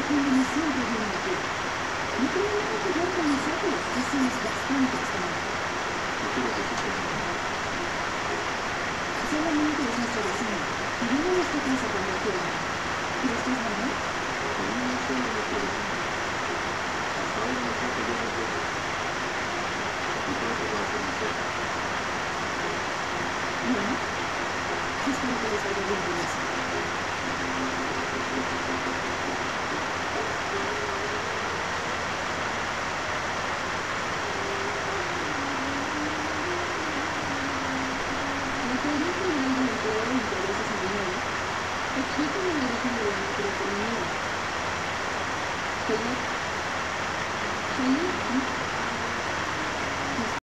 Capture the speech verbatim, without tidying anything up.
donde me siento bien aquí. No tiene nada que ver con nosotros. Eso es bastante extraño. ¿Qué quieres decir con eso? Solamente es nuestro vecino. Y vino a nuestra casa cuando aquí venía. ¿Crees que es normal? Aún no sé de nuestro vecino. Hasta ahora no trato de entenderlo. Y pronto va a conocer. Bueno, espero que les vaya bien con eso. La teoría general del empleo en pobreza sanguinaria explica el origen de la microeconomía. Taylor, Taylor,